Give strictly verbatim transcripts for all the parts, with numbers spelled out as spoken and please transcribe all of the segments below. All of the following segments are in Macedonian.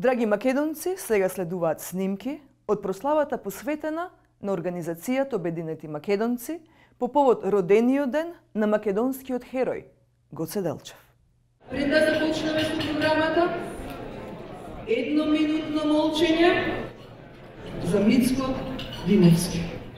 Драги македонци, сега следуваат снимки од прославата посветена на Организацијата Обединети македонци по повод родениот ден на македонскиот херој Гоце Делчев. Пред да започнеме со програмата, едноминутно молчење за Мицко Диневски.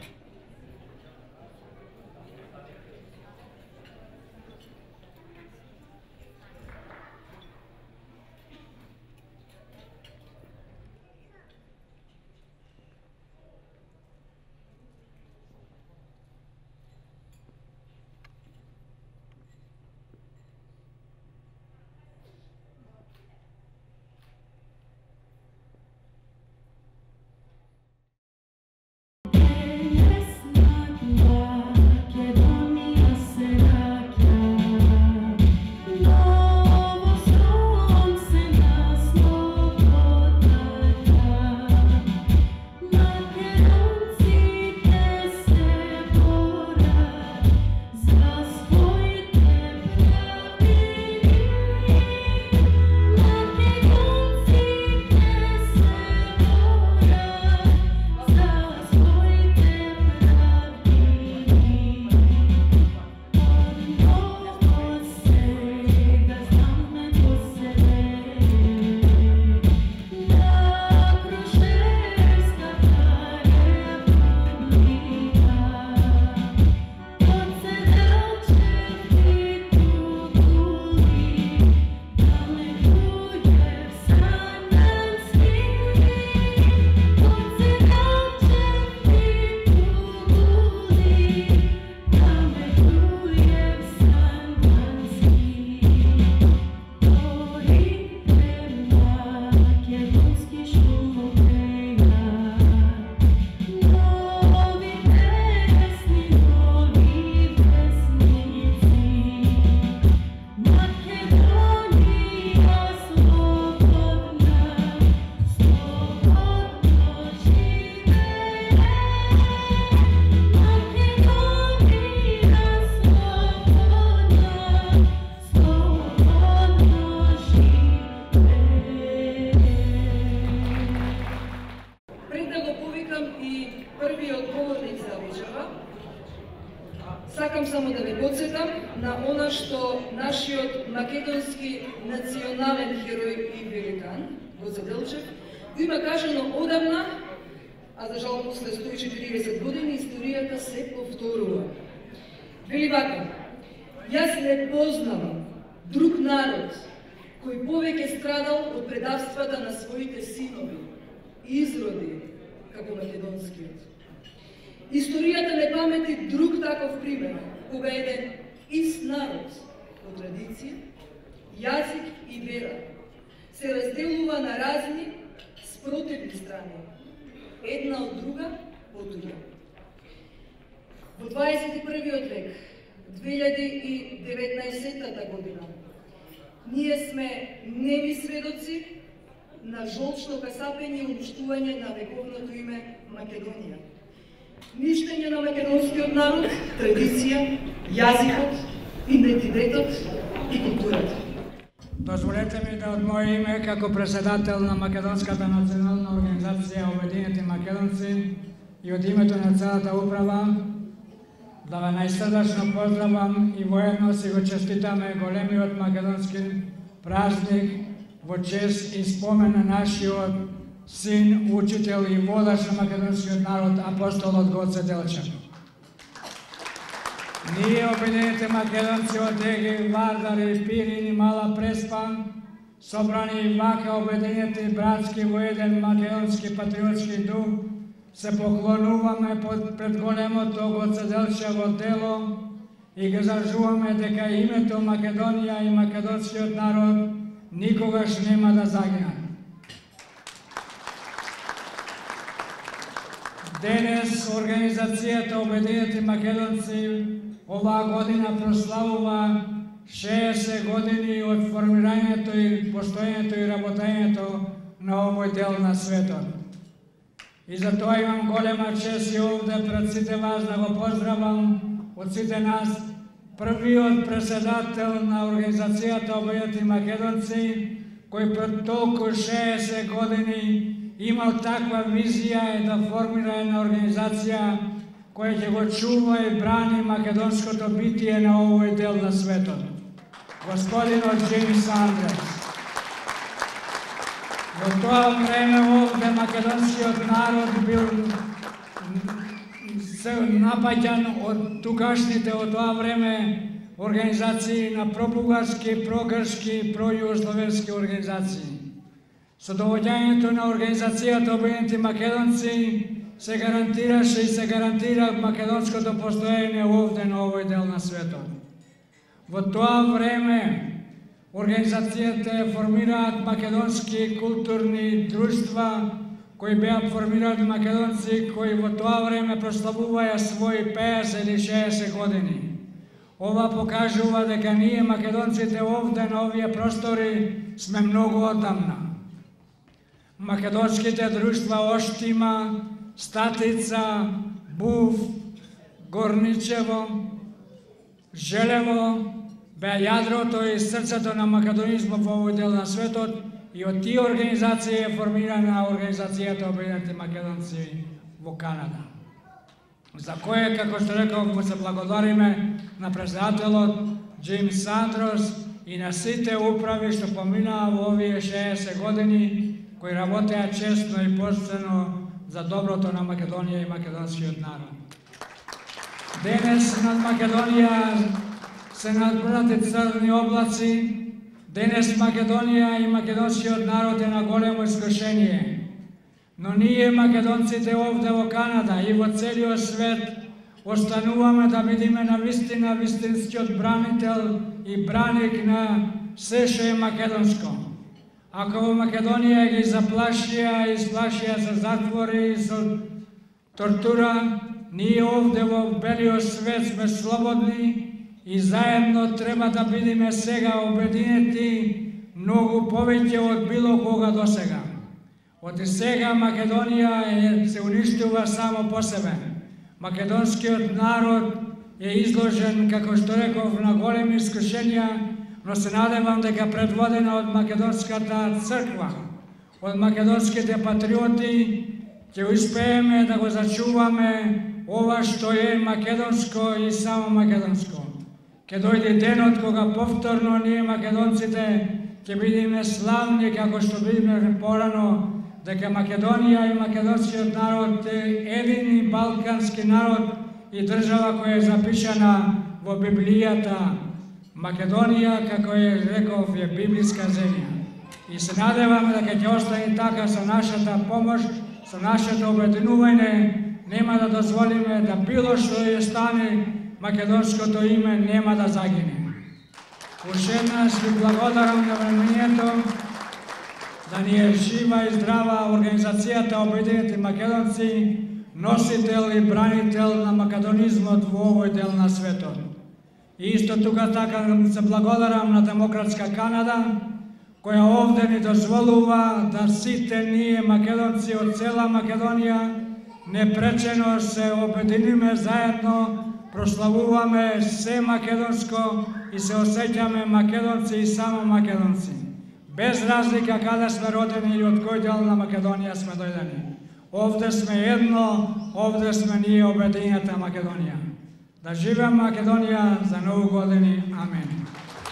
Сакам само да ве потсетам на она што нашиот македонски национален херој и великан Гоце Делчев го има кажано одамна, а за жал после сто и четириесет години историјата се повторува. Вели вака: јас не познавам друг народ кој повеќе страдал од предавствата на своите синови и изроди како македонскиот. Историјата не памети друг таков пример, кога еден ист народ по традиција, јазик и вера се разделува на разни спротивни страни, една од друга потуѓа. Во дваесет и првиот век, две илјади и деветнаесетта година, ние сме неми сведоци на жолчно касапење и уништување на вековното име Македонија. Ништење на македонскиот народ, традиција, јазикот, идентитетот и културата. Дозволете ми да од моје име како председател на Македонската национална организација Обединети македонци и од името на целата управа да ве најсрдечно поздравам и воедно си го честитаме големиот македонски празник во чест и спомен на нашиот син, учител и водач на македонскиот народ, апостолот Гоце Делчев. Ние, Обединените македонци од Деги, Вардари, Пирин и Мала Преспа, собрани вака обединети братски во еден македонски патриотски дух, се поклонуваме пред големото Гоце Делчево дело и ги зажуваме дека името Македонија и македонскиот народ никогаш нема да загинат. Денес Организацијата Обединети македонци оваа година прославува шеесет години од формирањето и постоењето и работењето на овој дел на светот. И за тоа имам голема чест и овде пред сите вас да го поздравам од сите нас првиот председател на Организацијата Обединети македонци, koji pred toliko šezdeset godini imao takva vizija je da formira jedna organizacija koja će go čuva i brani makedonsko bitije na ovoj del na svetom. Gospodino James Andres. U to vreme ovdje makedonski narod bil napadjan od tugašnjite od to vreme organizaciji na probugarski, progrški, projugoslovenski organizaciji. Со доводјањето на Организацијата Обединети Македонци се гарантираше и се гарантира македонското постоење овде на овој дел на светот. Во тоа време Организацијата формираат македонски културни друштва кои беа формираат македонци кои во тоа време прославуваја своји пеесет или шеесет години. Ова покажува дека ние македонците овде на овие простори сме многу одамна. Македонските друштва Оштима, Статица, Був, Горничево, Желево беа јадрото и срцето на македонизмот во овој дел на светот и од тие организации е формирана Организацијата Обединети Македонци во Канада. За кое, како што реков, му се благодариме на председателот Джеймс Андрос и на сите управи што поминаа во овие шеесет години кои работеа честно и почтено за доброто на Македонија и македонскиот народ. Денес над Македонија се надбрати црни облаци, денес Македонија и македонскиот народ е на големо искушение. Но ние македонците овде во Канада и во целиот свет остануваме да бидиме на вистина вистинскиот бранител и браник на се што е македонско. Ако во Македонија ги заплашија и сплашија со затвори и со тортура, ние овде во белиот свет сме слободни и заедно треба да бидиме сега обединети многу повеќе од било кога досега. Од сега Македонија е, се уништува само по себе. Македонскиот народ е изложен, како што реков, на големи искушенија, но се надевам дека предводена од Македонската црква, од македонските патриоти, ќе успееме да го зачуваме ова што е македонско и само македонско. Ке дојде денот кога повторно ние македонците ќе бидеме славни како што бидеме порано, дека Македонија и македонскиот народ е едини балкански народ и држава која е запишана во Библијата. Македонија, како е реков, е библиска земја. И се надеваме дека ќе остане така со нашата помош, со нашето обединување, нема да дозволиме да било што ја стане, македонското име нема да загине. Уште еднаш ви благодарам на времењето, да ни е жива и здрава Организацијата Обединети Македонци, носител и бранител на македонизмот во овој дел на светот. И исто тука така се благодарам на Демократска Канада, која овде ни дозволува да сите ние македонци од цела Македонија непречено се обединиме заедно, прославуваме се македонско и се осеќаме македонци и само македонци. Без разлика каде сме родени или од кој дел на Македонија сме дојдени. Овде сме едно, овде сме ние обединета Македонија. Да живеам Македонија за многу години. Амен.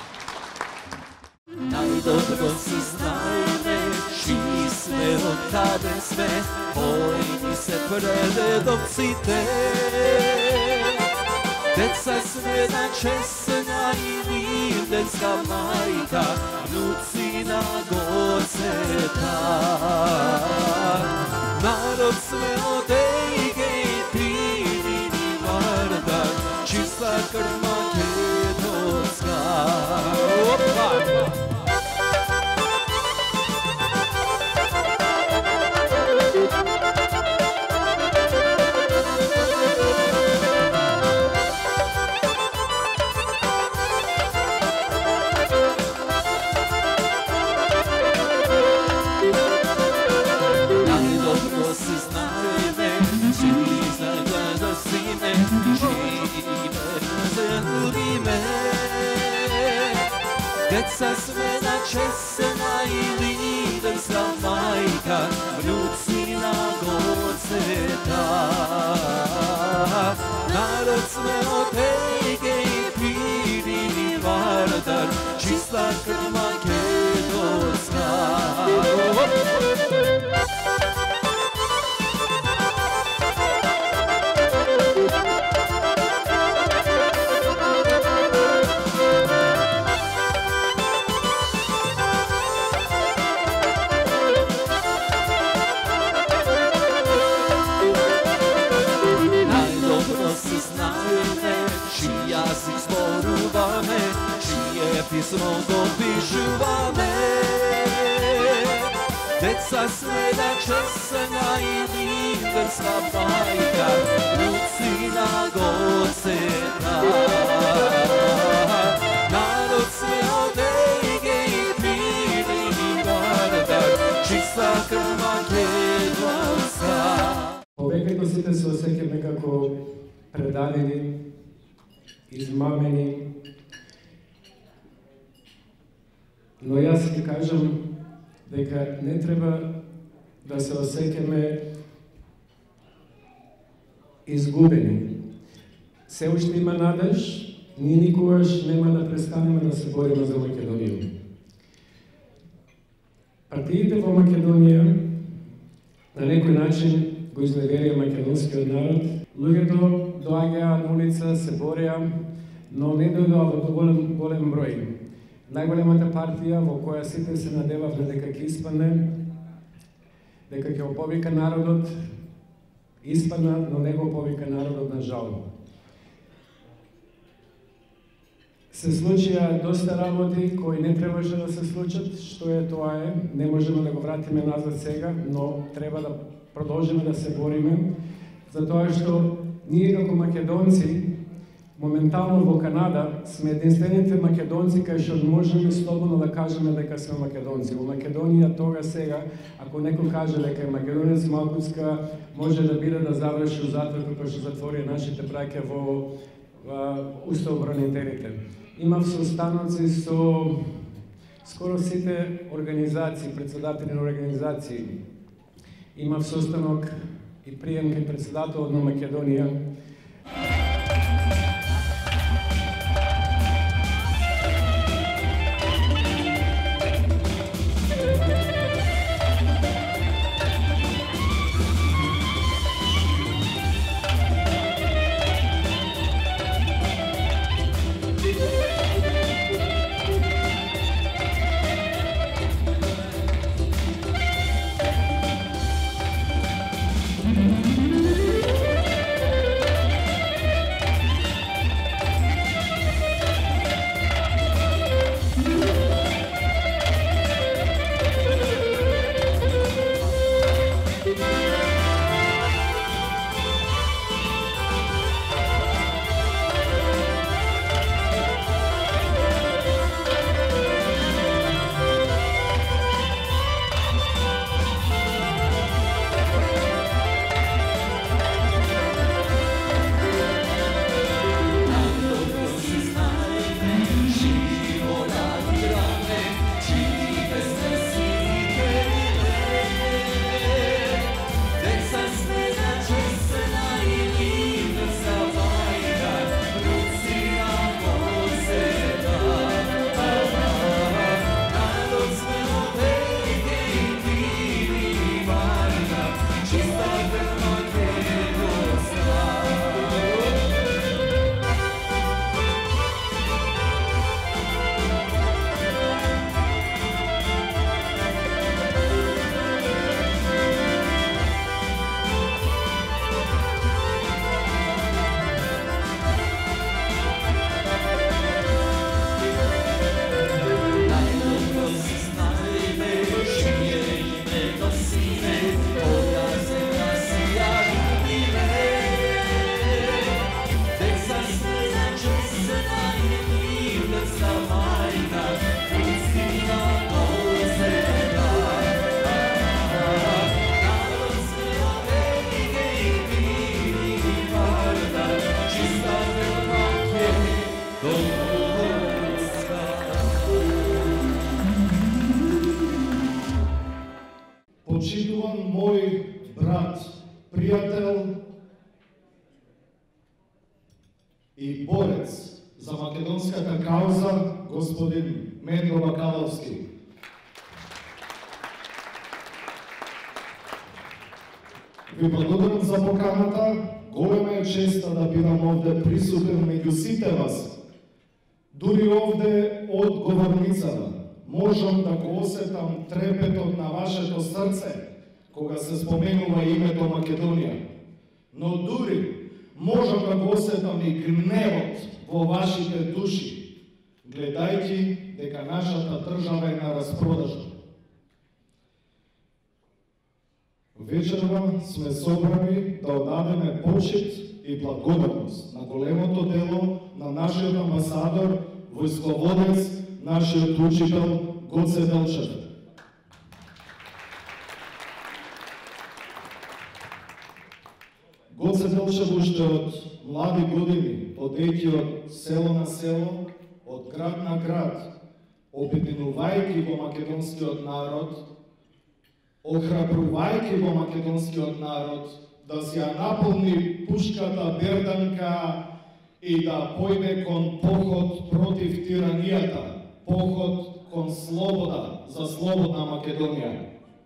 Најдобро се знаеме, чии сме, од каде сме, кои ни се предедовците. Деца сме на чесна и Виденска мајка, внуци на Гоцета. Народ сме од Еге и Пинини Вардар, чиста крв македонска. Опа! Најдобро се знаеме, Deca smena česena i lidenska majka, vnucina Goceta. Narod smeno tege i piri i vardar, čista krv makedonska. Jazyk zboruvame, čije pismo dopišuvame. Deca smena česena i liderska bajka, Lucina Goceta. Narod sve odege i pili i vardar, čista krv makedonska. Повеќето сите се осеќаме како предадени, измамени, но јас ќе кажам дека не треба да се осеќаме изгубени. Се уште има надеж, ние никогаш нема да престанеме да се бориме за Македонија. Партиите во Македонија на некој начин го изневерија македонскиот народ. Луѓето доаѓаа на улица, се борија, но не дојдоа во доволен голем број. Најголемата партија во која сите се надевавме дека ќе испадне, дека ќе оповика народот, испадна, но не го оповика народот на жал. Се случија доста работи кои не требаше да се случат, што е тоа е, не можеме да го вратиме назад сега, но треба да продолжиме да се бориме, затоа што ние како македонци, моментално во Канада, сме единствените македонци кај што можеме слободно да кажеме дека сме македонци. Во Македонија тога сега, ако некој каже дека е македонец, малкуцка може да биде да заврши у затвор како што затвори нашите браќа во уставобранителите. Имав состаноци со скоро сите организации, председатели на организации. Имав состанок и прием кај председателот на Македонија. господин Медро Бакаловски. Ви благодарам за поканата. Голема е честа да бидам овде присутен меѓу сите вас. Дури овде од говорницата можам да го осетам трепетот на вашето срце кога се споменува името Македонија. Но дури можам да го осетам и гневот во вашите души, гледајќи дека нашата држава е на распродажа. Вечерва сме собрани да одадеме почит и благодарност на големото дело на нашиот амбасадор, војсководец, нашиот учител Готсе Делчев. Готсе Делчев уште од млади години, одејќи од село на село, од град на град, обединувајќи во македонскиот народ, охрабрувајќи во македонскиот народ, да си ја наполни пушката берданка и да појде кон поход против тиранијата, поход кон слобода за слободна Македонија.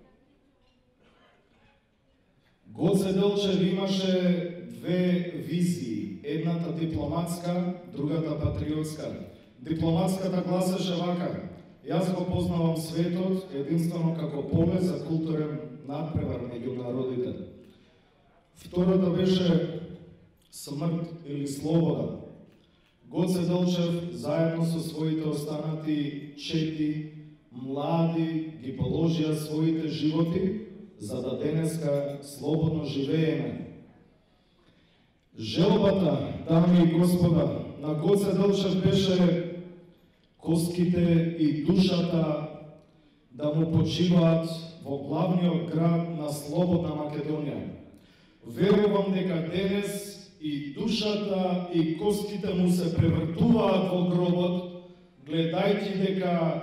Готсе Делчев имаше две визии, едната дипломатска, другата патриотска. Дипломатската гласеше вака: јас го познавам светот единствено како поле за културен надпревар меѓу народите. Втората беше смрт или слобода. Готсе Делчев заедно со своите останати чети млади ги положија своите животи за да денеска слободно живееме. Желбата, дами и господа, на Готсе Делчев беше коските и душата да му почиваат во главниот град на слободна Македонија. Верувам дека денес и душата и коските му се превртуваат во гробот, гледајќи дека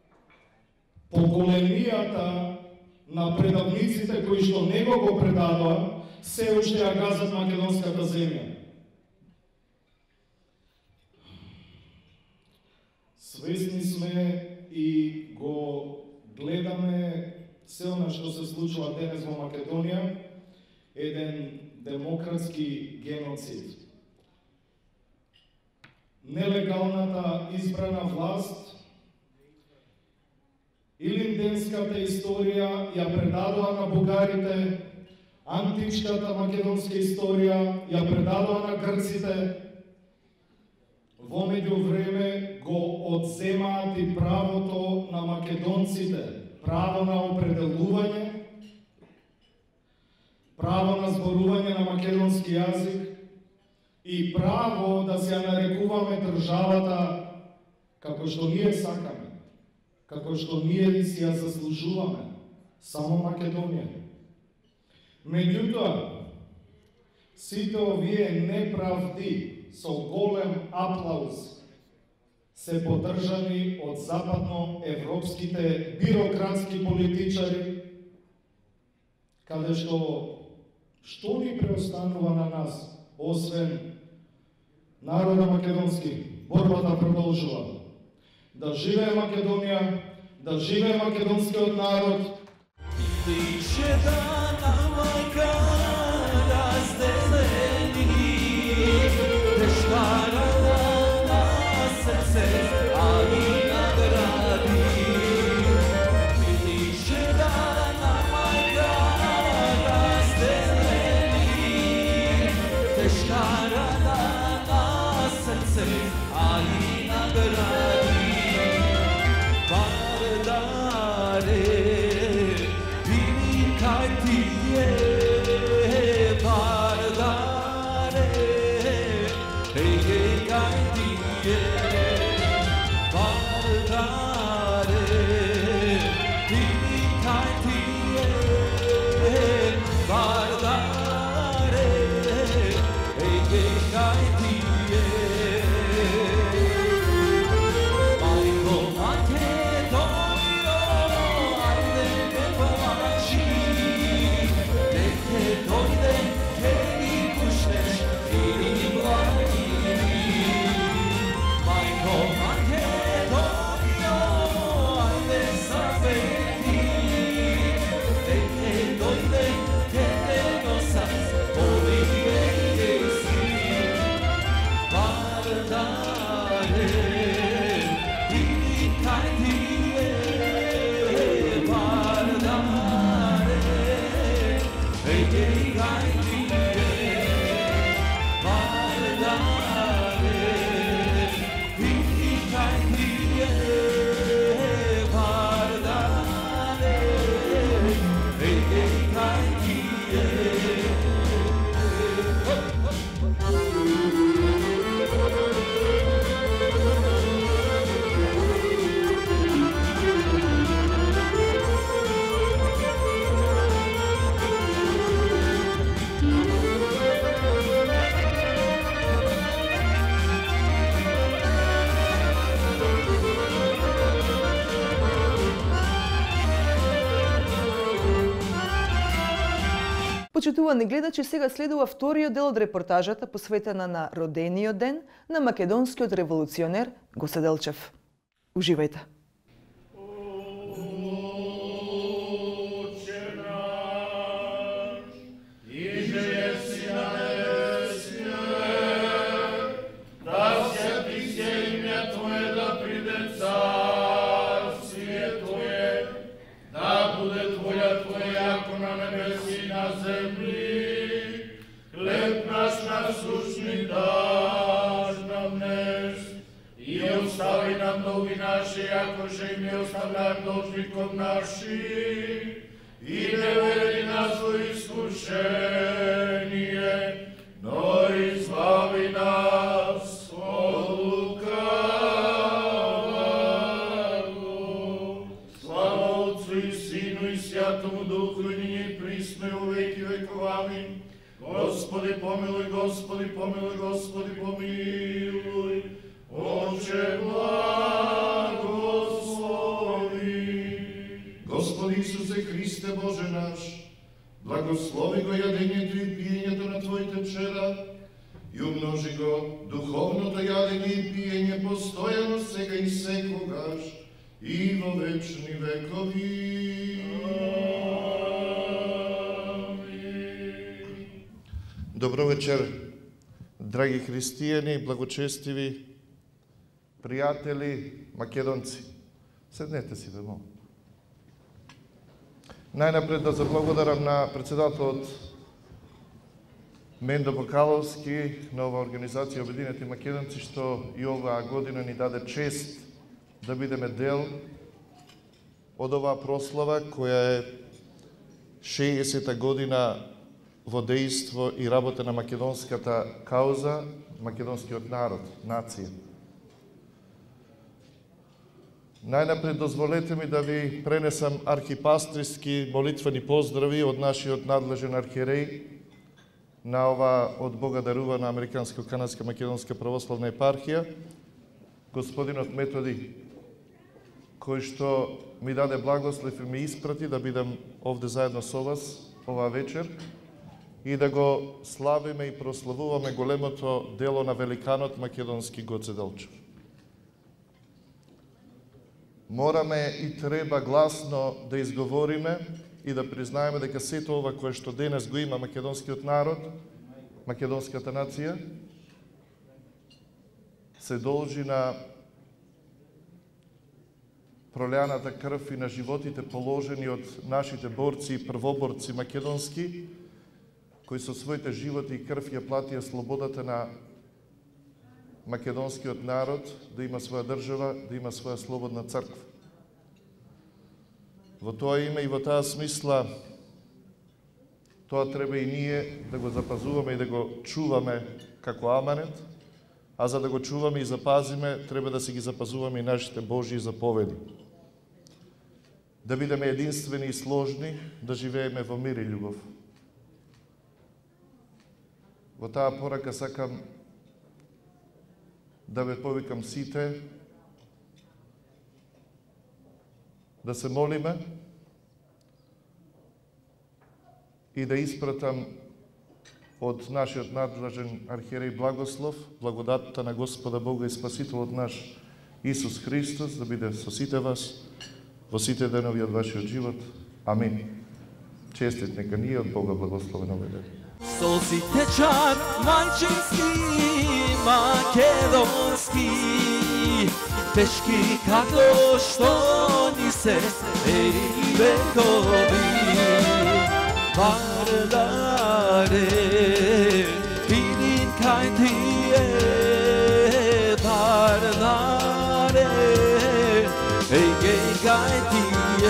поколенијата на предавниците кои што него го предадоа, се уште ја газат македонската земја. Свесни сме и го гледаме се она што се случува денес во Македонија, еден демократски геноцид. Нелегалната избрана власт, илинденската историја ја предадоа на бугарите, античката македонска историја ја предадоа на грците, во меѓувреме го одземаат и правото на македонците, право на определување, право на зборување на македонски јазик и право да се ја нарекуваме државата како што ние сакаме, како што ние си ја заслужуваме, само Македонија. Меѓутоа, сите овие неправди со голем аплауз се поддржани од западноевропските бирократски политичари, каде што што ни преостанува на нас, освен народа македонски, борбата продолжува. Да живее Македонија, да живее македонскиот народ. Тише да намака разделени, тешкара на срце, али на гради. Тише да намака разделени, тешкара на срце, али на гради. Majko Makedonija, Почитувани гледачи, сега следува вториот дел од репортажата посветена на родениот ден на македонскиот револуционер Гоце Делчев. Уживајте! Яко же им не оставляем должников наших, и не веди нас во искушение, но избави нас от лукавого. Слава Отцу и Сину и Святому Духу, и нині и присно и во веки веков. Амин. Господи помилуй, Господи помилуй, Господи помилуй, Отче благослови. Господи Исусе Христе Боже наш, благослови го јадењето и пиењето на Твоите пчела и умножи го духовното јадење и пиење постојано сега и секогаш и во вечни векови. Амин. Добро вечер, драги христијани, благочестиви пријатели, македонци. Седнете си, бе, молам. Најнапред да заблагодарам на председателот Мендо Бакаловски на оваа организација Обединети македонци, што и оваа година ни даде чест да бидеме дел од оваа прослава, која е шеесета година во дејство и работа на македонската кауза, македонскиот народ, нација. Најнапред дозволете ми да ви пренесам архипастриски молитвени поздрави од нашиот надлежен архиереј на ова од Бога дарувана Американско-Канадска македонска православна епархија, господинот Методи, кој што ми даде благослов и ми испрати да бидам овде заедно со вас оваа вечер и да го славиме и прославуваме големото дело на великанот македонски Гоце Делчев. Мораме и треба гласно да изговориме и да признаеме дека сето ова кое што денес го има македонскиот народ, македонската нација, се должи на пролеаната крв и на животите положени од нашите борци и првоборци македонски, кои со своите животи и крв ја платија слободата на македонскиот народ да има своја држава, да има своја слободна црква. Во тоа име и во таа смисла, тоа треба и ние да го запазуваме и да го чуваме како аманет, а за да го чуваме и запазиме, треба да си ги запазуваме и нашите Божји заповеди. Да бидеме единствени и сложни, да живееме во мир и љубов. Во таа порака сакам да ве повикам сите да се молиме и да испратам од нашиот надлежен архиереј благослов, благодатта на Господа Бога и Спасителот наш Исус Христос да биде со сите вас во сите денови од вашиот живот. Амин. Честит нека ни од Бога благословен овој ден. Солзи течат мајчински, македонски, тешки како што ни се ери векови. Вардаре, видим кај тие, вардаре, еге кај тие,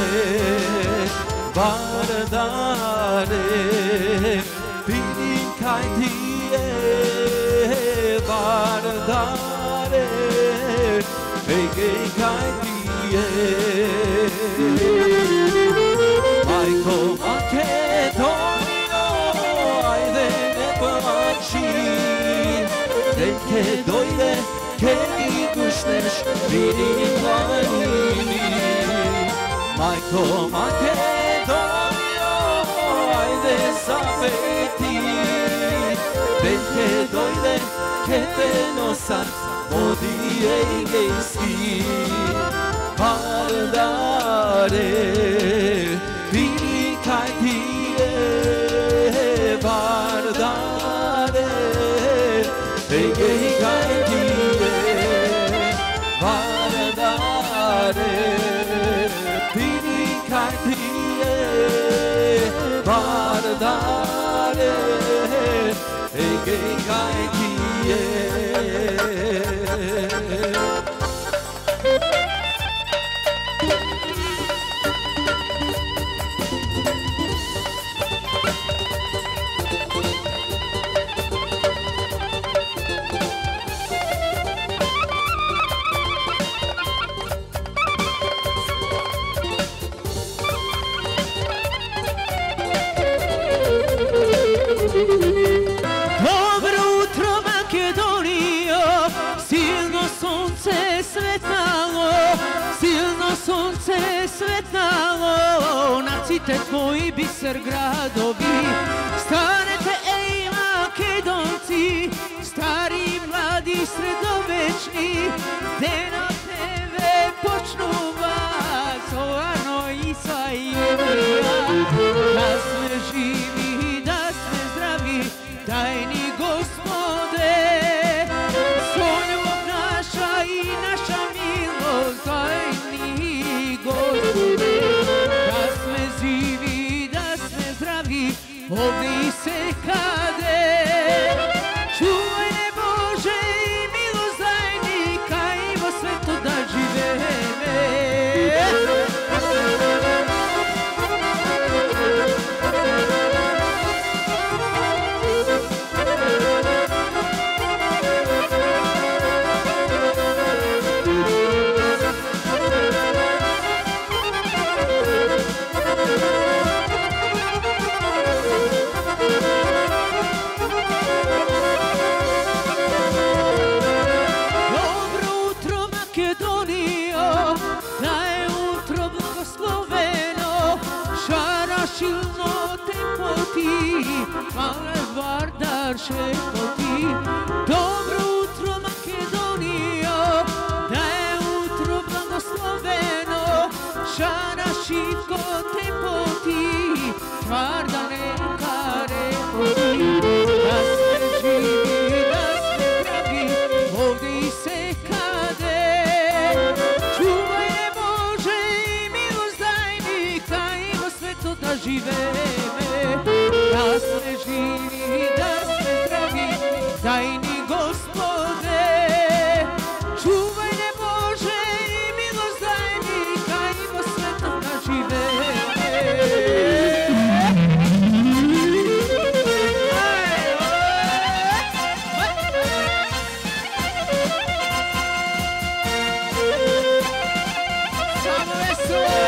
вардаре, видим кај тие, вардаре, еге кај тие. Мајко Македонино, ајде не плачи, ден ке дојде, ке ни гушнеш, види планини. Мајко Македонино, ајде te zapeti, Benke dojde, ke te nosat, modije i gejski. Vardare, vini kaj ti je, Vardare, egej kaj ti je, Vardare, vini kaj ti je, Vardare, egej kaj ti je. Dobro utro Makedonijo, silno sunce svetalo, silno sunce svetalo, nacite tvoji biser gradovi, stanete ej Makedonci, stari, mladi, sredovečni, gde na tebe počnu vas, Ovano i Sajevija, da sme živi, da sme zdravi, tajni Gospode, Sonjom naša i naša milost, tajni Gospode, da sme živi, da sme zdravi, ovdje i se kade, čuvaj ne Bože i milost dajnika, ivo sveto da živeme. Male Vardar šepoti, dobro utro Makedonijo, da je utro blagosloveno, šara šipko te poti, tvarda neka repoti, da sme živi, da sme pravi, ovdje i se kade, čuvaj ne Bože i milost dajnika, ima sveto da živeme. Da sme živi, da sme zdravi, tajni Gospode, čuvaj ne Bože i milost dajnika, ima sveto da živeme. Samo veselo!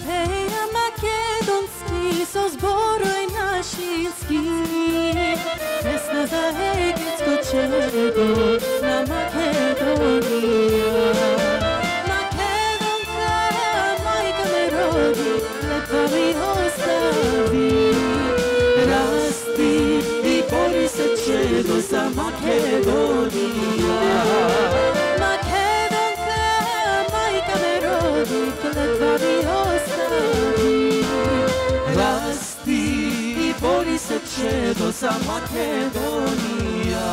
Makedonski so zboroj našinski, za egipsko čedo na Makedonija. Makedonka, majka me rodi, letva mi ostavi. Rasti i bori se čedo za Makedonija. Makedonka, majka me rodi, letva mi ostavi. Rasti i bori se čedo za Makedonija.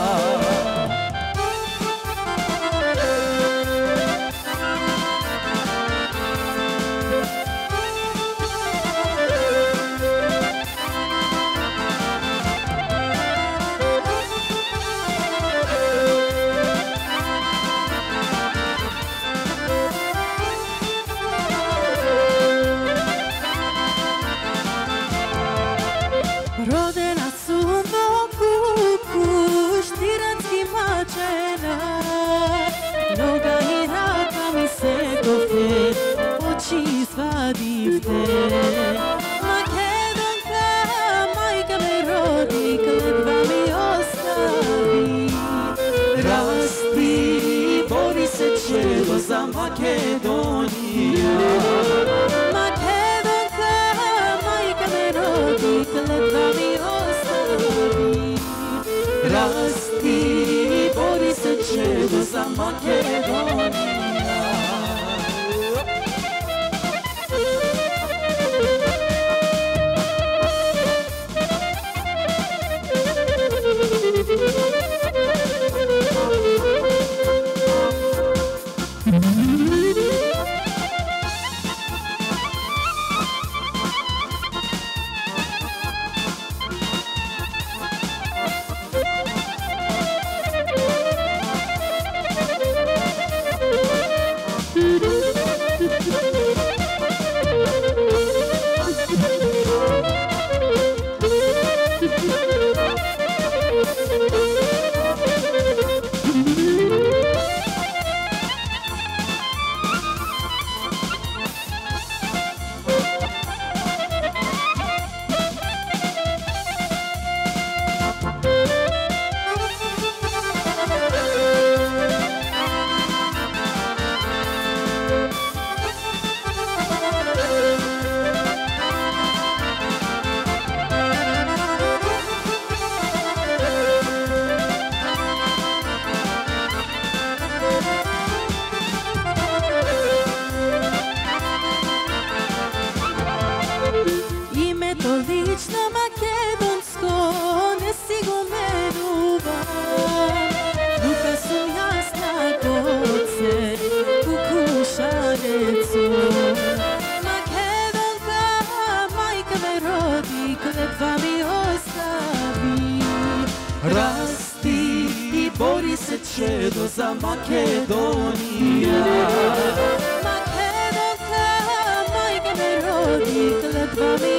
Rodena su mogu štiranski mačena, noga i raka mi se gofe, oči svadivte. Makedonka, majka me rodi, kletva mi ostavi. Rasti i bori se čedo za Makedonija. Makedonka, majka me rodi, kletva mi ostavi. Rasti i bori se čedo za Makedonija. Čedo za Makedonija. Makedonka, majka me rodi, kletva mi